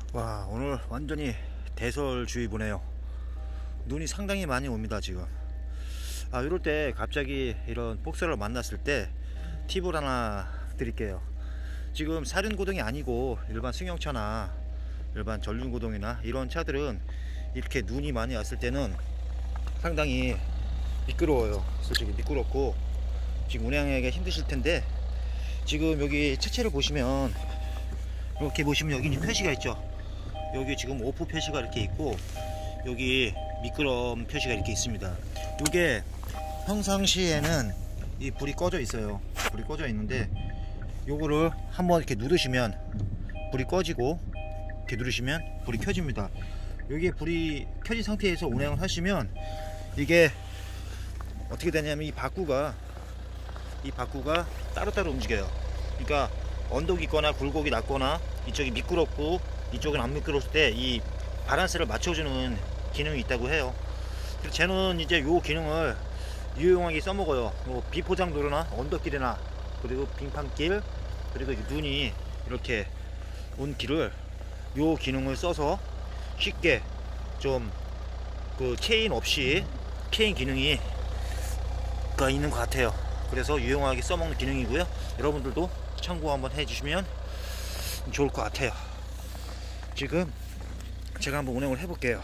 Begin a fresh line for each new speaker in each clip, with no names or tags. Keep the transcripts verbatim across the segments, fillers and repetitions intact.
와, 오늘 완전히 대설주의보네요. 눈이 상당히 많이 옵니다 지금. 아, 이럴 때 갑자기 이런 폭설을 만났을 때 팁을 하나 드릴게요. 지금 사륜고동이 아니고 일반 승용차나 일반 전륜고동이나 이런 차들은 이렇게 눈이 많이 왔을 때는 상당히 미끄러워요. 솔직히 미끄럽고 지금 운행하기가 힘드실 텐데, 지금 여기 차체를 보시면 이렇게 보시면 여기 표시가 있죠. 여기 지금 오프 표시가 이렇게 있고 여기 미끄럼 표시가 이렇게 있습니다. 이게 평상시에는 이 불이 꺼져 있어요. 불이 꺼져 있는데 요거를 한번 이렇게 누르시면 불이 꺼지고 이렇게 누르시면 불이 켜집니다. 여기에 불이 켜진 상태에서 운행을 하시면 이게 어떻게 되냐면 이 바구가 이 바구가 따로따로 움직여요. 그러니까 언덕이 있거나 굴곡이 낮거나 이쪽이 미끄럽고 이쪽은 안 미끄러울 때 이 바란스를 맞춰주는 기능이 있다고 해요. 그래서 쟤는 이제 요 기능을 유용하게 써먹어요. 뭐 비포장도로나 언덕길이나 그리고 빙판길 그리고 눈이 이렇게 온 길을 요 기능을 써서 쉽게 좀 그 체인 없이 체인 기능이 가 있는 것 같아요. 그래서 유용하게 써먹는 기능이고요. 여러분들도 참고 한번 해주시면 좋을 것 같아요. 지금 제가 한번 운행을 해볼게요.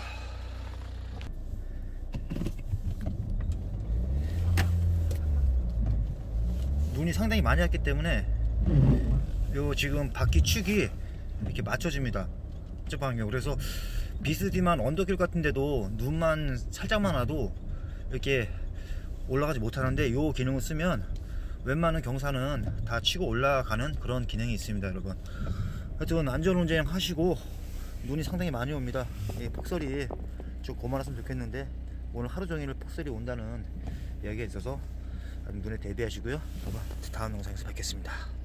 눈이 상당히 많이 왔기 때문에 요 지금 바퀴 축이 이렇게 맞춰집니다. 이쪽 방향. 그래서 비스듬한 언덕길 같은데도 눈만 살짝만 와도 이렇게 올라가지 못하는데 요 기능을 쓰면 웬만한 경사는 다 치고 올라가는 그런 기능이 있습니다 여러분. 하여튼 안전운전 하시고, 눈이 상당히 많이 옵니다. 이 폭설이 좀 고만했으면 좋겠는데 오늘 하루종일 폭설이 온다는 이야기가 있어서 눈에 대비하시고요. 다음 영상에서 뵙겠습니다.